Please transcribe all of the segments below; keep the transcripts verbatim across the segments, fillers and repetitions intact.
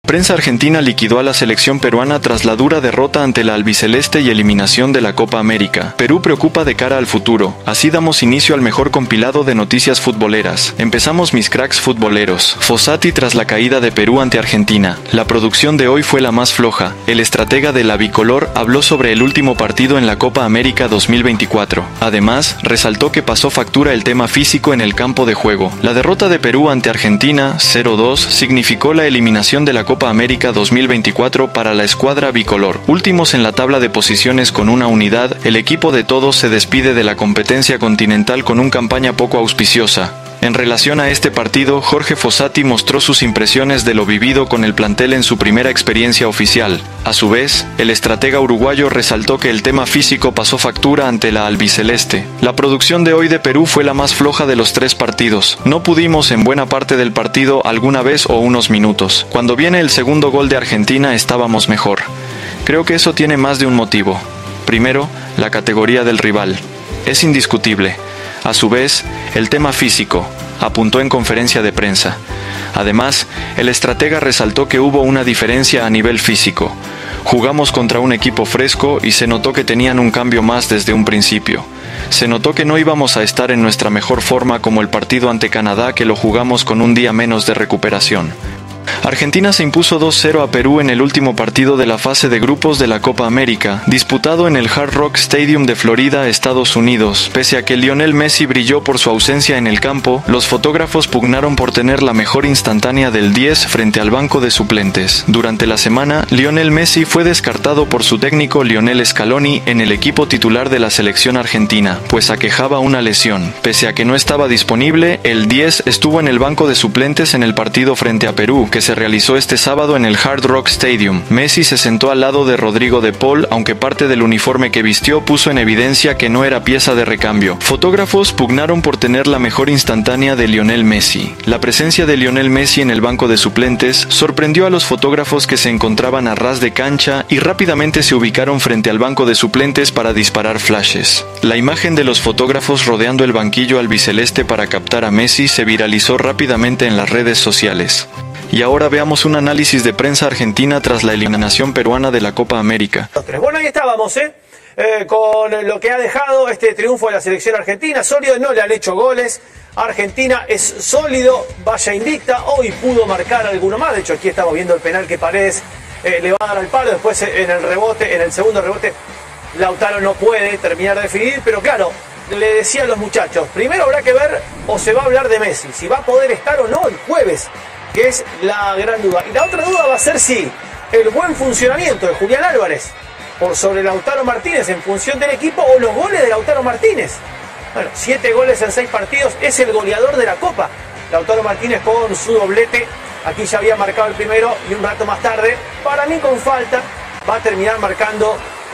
Prensa argentina liquidó a la selección peruana tras la dura derrota ante la albiceleste y eliminación de la Copa América. Perú preocupa de cara al futuro. Así damos inicio al mejor compilado de noticias futboleras. Empezamos mis cracks futboleros. Fossati tras la caída de Perú ante Argentina. La producción de hoy fue la más floja. El estratega de la bicolor habló sobre el último partido en la Copa América dos mil veinticuatro. Además, resaltó que pasó factura el tema físico en el campo de juego. La derrota de Perú ante Argentina, cero dos, significó la eliminación de la Copa América dos mil veinticuatro para la escuadra bicolor. Últimos en la tabla de posiciones con una unidad, el equipo de todos se despide de la competencia continental con una campaña poco auspiciosa. En relación a este partido, Jorge Fossati mostró sus impresiones de lo vivido con el plantel en su primera experiencia oficial. A su vez, el estratega uruguayo resaltó que el tema físico pasó factura ante la albiceleste. La producción de hoy de Perú fue la más floja de los tres partidos. No pudimos en buena parte del partido alguna vez o unos minutos. Cuando viene el segundo gol de Argentina estábamos mejor. Creo que eso tiene más de un motivo. Primero, la categoría del rival. Es indiscutible. A su vez, el tema físico, apuntó en conferencia de prensa. Además, el estratega resaltó que hubo una diferencia a nivel físico. Jugamos contra un equipo fresco y se notó que tenían un cambio más desde un principio. Se notó que no íbamos a estar en nuestra mejor forma como el partido ante Canadá, que lo jugamos con un día menos de recuperación. Argentina se impuso dos cero a Perú en el último partido de la fase de grupos de la Copa América, disputado en el Hard Rock Stadium de Florida, Estados Unidos. Pese a que Lionel Messi brilló por su ausencia en el campo, los fotógrafos pugnaron por tener la mejor instantánea del diez frente al banco de suplentes. Durante la semana, Lionel Messi fue descartado por su técnico Lionel Scaloni en el equipo titular de la selección argentina, pues aquejaba una lesión. Pese a que no estaba disponible, el diez estuvo en el banco de suplentes en el partido frente a Perú, que se realizó este sábado en el Hard Rock Stadium. Messi se sentó al lado de Rodrigo de Paul, aunque parte del uniforme que vistió puso en evidencia que no era pieza de recambio. Fotógrafos pugnaron por tener la mejor instantánea de Lionel Messi. La presencia de Lionel Messi en el banco de suplentes sorprendió a los fotógrafos, que se encontraban a ras de cancha y rápidamente se ubicaron frente al banco de suplentes para disparar flashes. La imagen de los fotógrafos rodeando el banquillo albiceleste para captar a Messi se viralizó rápidamente en las redes sociales. Y ahora veamos un análisis de prensa argentina tras la eliminación peruana de la Copa América. Bueno, ahí estábamos, ¿eh? Eh, con lo que ha dejado este triunfo de la selección argentina. Sólido, no le han hecho goles. Argentina es sólido, vaya invicta. Hoy pudo marcar alguno más. De hecho, aquí estamos viendo el penal que Paredes eh, le va a dar al palo. Después en el rebote, en el segundo rebote, Lautaro no puede terminar de definir. Pero claro, le decía a los muchachos, primero habrá que ver o se va a hablar de Messi, si va a poder estar o no el jueves, que es la gran duda. Y la otra duda va a ser si el buen funcionamiento de Julián Álvarez por sobre Lautaro Martínez en función del equipo, o los goles de Lautaro Martínez. Bueno, siete goles en seis partidos, es el goleador de la Copa. Lautaro Martínez con su doblete, aquí ya había marcado el primero y un rato más tarde, para mí con falta, va a terminar marcando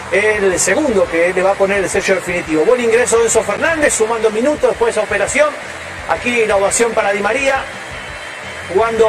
el segundo, que le va a poner el sello definitivo. Buen ingreso de Enzo Fernández, sumando minutos después de esa operación. Aquí la ovación para Di María, jugando,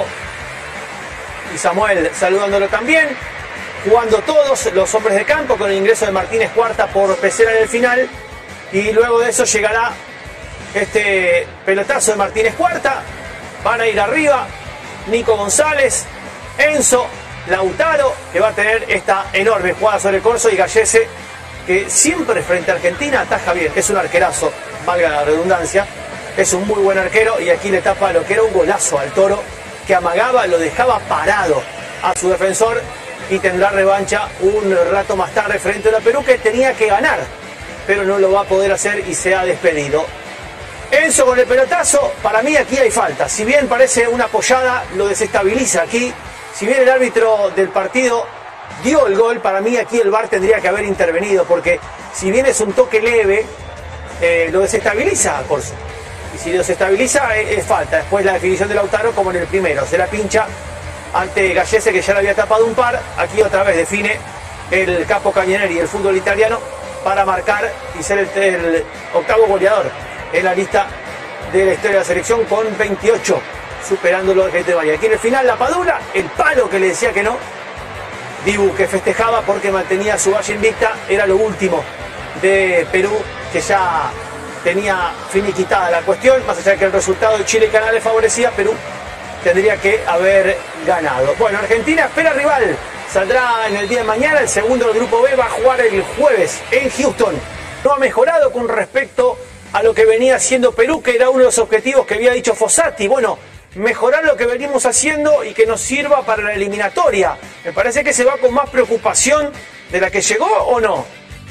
y Samuel saludándolo también, jugando todos los hombres de campo, con el ingreso de Martínez Cuarta por Pesera en el final, y luego de eso llegará este pelotazo de Martínez Cuarta. Van a ir arriba Nico González, Enzo, Lautaro, que va a tener esta enorme jugada sobre el corso, y Gallese, que siempre frente a Argentina ataja bien, es un arquerazo, valga la redundancia. Es un muy buen arquero, y aquí le tapa lo que era un golazo al Toro, que amagaba, lo dejaba parado a su defensor, y tendrá revancha un rato más tarde frente a una Perú que tenía que ganar, pero no lo va a poder hacer y se ha despedido. Enzo con el pelotazo, para mí aquí hay falta. Si bien parece una apoyada, lo desestabiliza aquí. Si bien el árbitro del partido dio el gol, para mí aquí el V A R tendría que haber intervenido, porque si bien es un toque leve, eh, lo desestabiliza a Corso. Y si los estabiliza, es, es falta. Después la definición de Lautaro, como en el primero, se la pincha ante Gallese, que ya le había tapado un par. Aquí otra vez define el capo Cañoneri, el fútbol italiano, para marcar y ser el, el octavo goleador en la lista de la historia de la selección, con veintiocho, superándolo de Gente María. Aquí en el final la Padula, el palo que le decía que no. Dibu, que festejaba porque mantenía su valla invicta. Era lo último de Perú, que ya tenía finiquitada la cuestión, más allá de que el resultado de Chile y Canadá le favorecía. Perú tendría que haber ganado. Bueno, Argentina espera rival. Saldrá en el día de mañana. El segundo del grupo B va a jugar el jueves en Houston. No ha mejorado con respecto a lo que venía haciendo Perú, que era uno de los objetivos que había dicho Fossati. Bueno, mejorar lo que venimos haciendo y que nos sirva para la eliminatoria. Me parece que se va con más preocupación de la que llegó, ¿o no?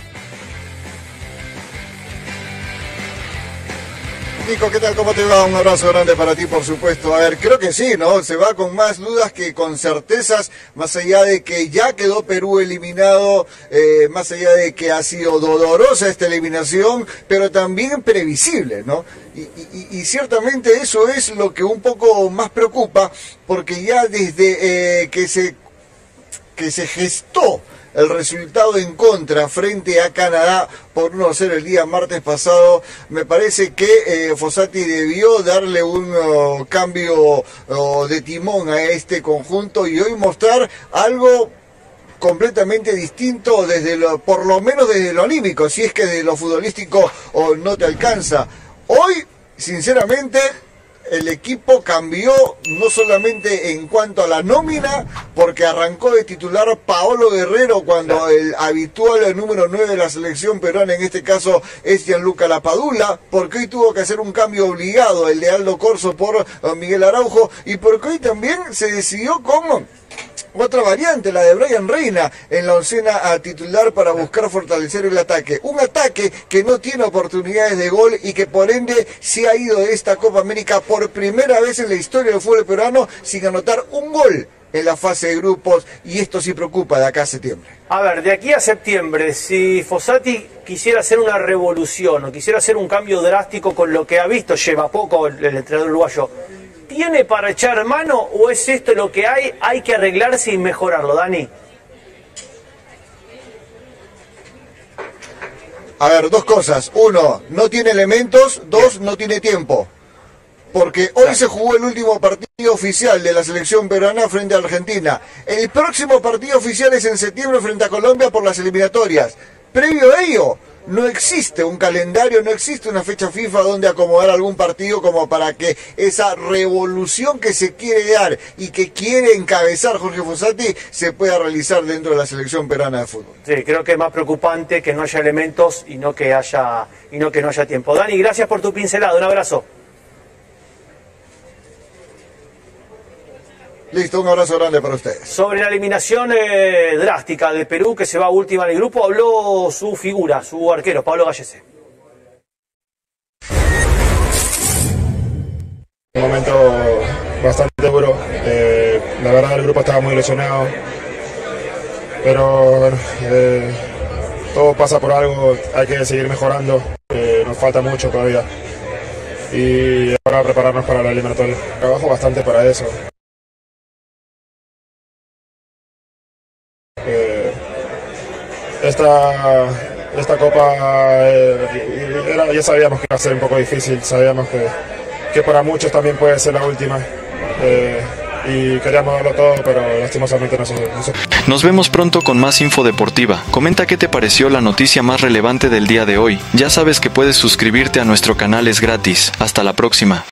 Nico, ¿qué tal? ¿Cómo te va? Un abrazo grande para ti, por supuesto. A ver, creo que sí, ¿no? Se va con más dudas que con certezas, más allá de que ya quedó Perú eliminado, eh, más allá de que ha sido dolorosa esta eliminación, pero también previsible, ¿no? Y, y, y ciertamente eso es lo que un poco más preocupa, porque ya desde eh, que se, que se gestó el resultado en contra frente a Canadá por uno a cero el día martes pasado, me parece que eh, Fossati debió darle un uh, cambio uh, de timón a este conjunto y hoy mostrar algo completamente distinto, desde lo, por lo menos desde lo anímico, si es que de lo futbolístico oh, no te alcanza. Hoy, sinceramente, el equipo cambió no solamente en cuanto a la nómina, porque arrancó de titular Paolo Guerrero cuando el habitual número nueve de la selección peruana, en este caso es Gianluca Lapadula, porque hoy tuvo que hacer un cambio obligado, el de Aldo Corso por Miguel Araujo, y porque hoy también se decidió con otra variante, la de Brian Reina, en la oncena a titular para buscar fortalecer el ataque. Un ataque que no tiene oportunidades de gol y que por ende se ha ido de esta Copa América por primera vez en la historia del fútbol peruano sin anotar un gol en la fase de grupos, y esto sí preocupa de acá a septiembre. A ver, de aquí a septiembre, si Fossati quisiera hacer una revolución o quisiera hacer un cambio drástico con lo que ha visto, lleva poco el, el entrenador uruguayo, ¿tiene para echar mano o es esto lo que hay? Hay que arreglarse y mejorarlo, Dani. A ver, dos cosas. Uno, no tiene elementos. Dos, no tiene tiempo. Porque hoy claro. se jugó el último partido oficial de la selección peruana frente a Argentina. El próximo partido oficial es en septiembre frente a Colombia por las eliminatorias. Previo a ello, no existe un calendario, no existe una fecha FIFA donde acomodar algún partido como para que esa revolución que se quiere dar y que quiere encabezar Jorge Fossati se pueda realizar dentro de la selección peruana de fútbol. Sí, creo que es más preocupante que no haya elementos y no que haya, y no que no haya tiempo. Dani, gracias por tu pincelada, un abrazo. Listo, un abrazo grande para ustedes. Sobre la eliminación eh, drástica de Perú, que se va última en el grupo, habló su figura, su arquero, Pablo Gallese. Un momento bastante duro. Eh, la verdad, el grupo estaba muy lesionado. Pero bueno, eh, todo pasa por algo, hay que seguir mejorando. Eh, nos falta mucho todavía. Y ahora prepararnos para la eliminatoria. Trabajo bastante para eso. Eh, esta, esta copa eh, era, ya sabíamos que iba a ser un poco difícil, sabíamos que, que para muchos también puede ser la última eh, y queríamos darlo todo, pero lastimosamente no se, no se... Nos vemos pronto con más info deportiva. Comenta qué te pareció la noticia más relevante del día de hoy. Ya sabes que puedes suscribirte a nuestro canal, es gratis. Hasta la próxima.